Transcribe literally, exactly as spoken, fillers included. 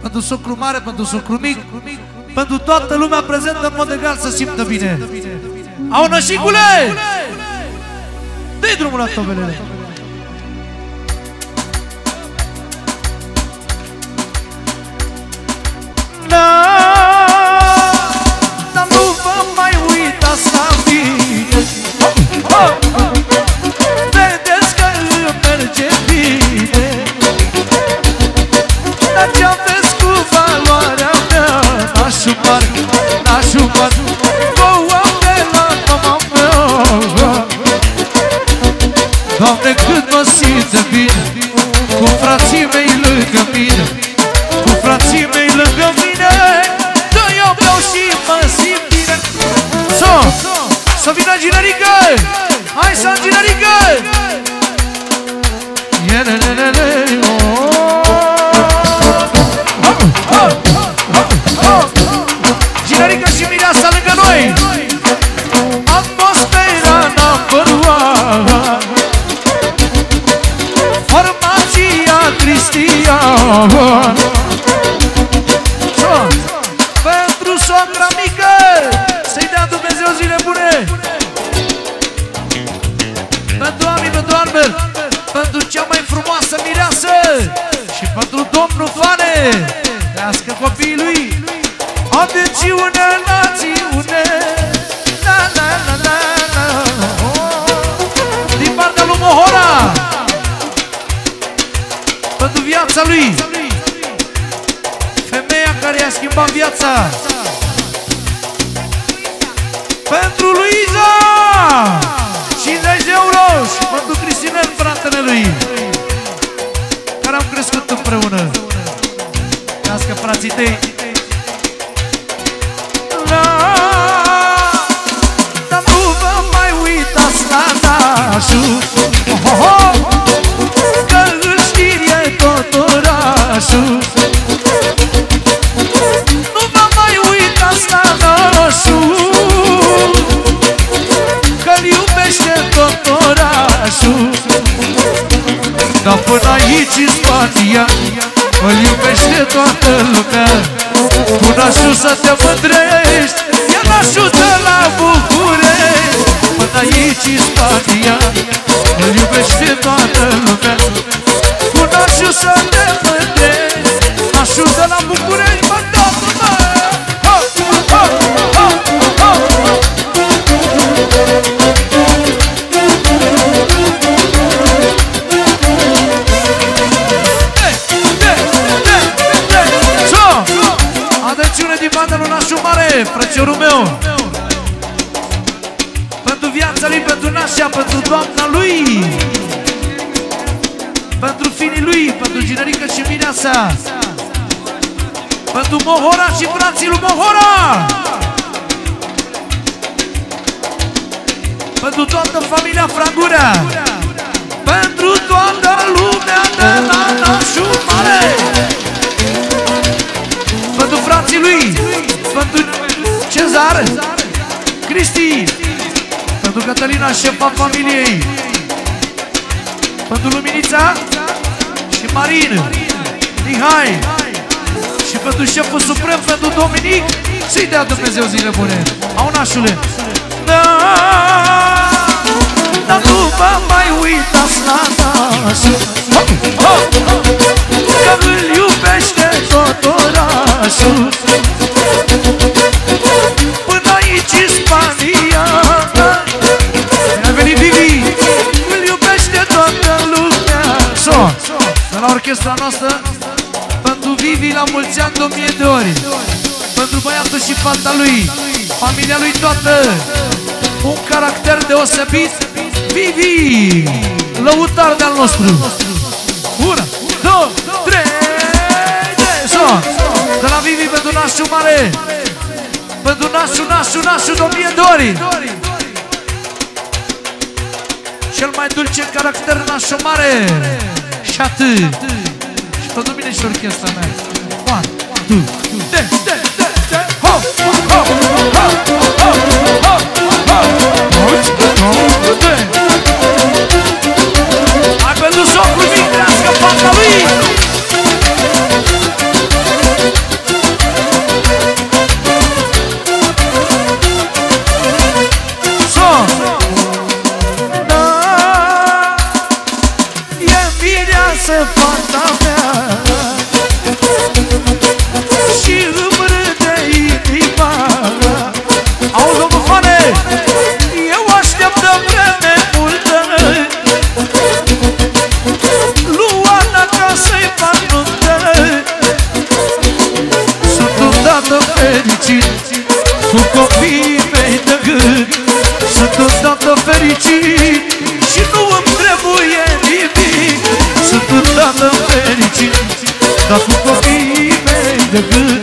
pentru socru mare, pentru socru mic, pentru toată lumea prezentă în mod egal să simtă bine. Au nășicule! Dă-i drumul la tobelele! Da, dar nu vă mai uitați la mine. Vedeți că îmi merge bine. Dar ce aveți cu valoarea mea? Nașul mare, nașul mare, vouă de la mama mea. Doamne, cât mă simt bine cu frații mei lângă mine, cu frații mei lângă mine, că eu beau și mă simt bine. So, să vină Ginerică! Hai să Ginerică! Ginerică și Mireasa lângă noi! Atmosfera number one, formația Cristian. Pentru soacra mică, să-i dea Dumnezeu zile bune. Pentru Ami, pentru Albert, pentru cea mai frumoasă mireasă și pentru domnul Fane. Trească copiii lui. Atențiune, națiune, la la la la la. Din partea lui Mohora, pentru viața lui, femeia care i-a schimbat viața. Pentru Luiza cincizeci de euro. Și pentru Cristinel, fratele lui, care am crescut împreună. Trească frații tăi. Dar nu vă mai uitați la nașul, că îl știe tot orașul. Nu vă mai uitați la nașul, că-l iubește tot orașul. Dar până aici în Spania îl iubește toată lumea. Cu nașul să te mândrești, el ajută la București. Până aici în Spania îl iubește toată lumea. Cu nașul să te mândrești, ajută la București. Mă, Domnul, mă! Ho, ho, ho, ho, ho. Atențiune din banda lui Nașul Mare, frățiorul meu. Pentru viața lui, pentru nașa, pentru doamna lui, pentru finii lui, pentru Ginerică și Mireasa, pentru Mohora și frații lui Mohora, pentru toată familia Frangurea, pentru toată lumea de la Nașul Mare, pentru frații lui, pentru Cezar, Cristi, pentru Cătălina, șefa familiei, pentru Luminița și Marin, Mihai, și pentru șeful suprem, pentru Dominic. Să-i dea Dumnezeu zile bune. Au nașule. Da, dar nu vă mai uitați la nașul, că îl iubește tot orașul. Până aici în Spania a venit Vivi, îl iubește toată lumea. So, de la orchestra noastră, pentru Vivi la mulți ani de o mie de ori, pentru băiatul și fata lui, familia lui toată, un caracter deosebit, Vivi, lăutar de-al nostru. Una, două, trei, so, de la Vivi pentru Nașul Mare, pentru Nașul, Nașul, Nașul de o mie de ori, cel mai dulce caracter Nașul Mare. Și atât. Și pentru mine și orchestra mea. One, two, de, de, de, de, ho, ho, ho, ho, ho, ho, ho, de. Hai pentru socul mic, trească fata lui. acasă fata mea și îmi râde inima. Auzi, domnul Fane, eu aștept de vreme multă Luana ca să-i fac nuntă. Sunt un tată fericit cu copiii mei de gând. Sunt un tată fericit și nu îmi trebuie nimic. Sunt un tată fericit, dar cu copiii mei de gând.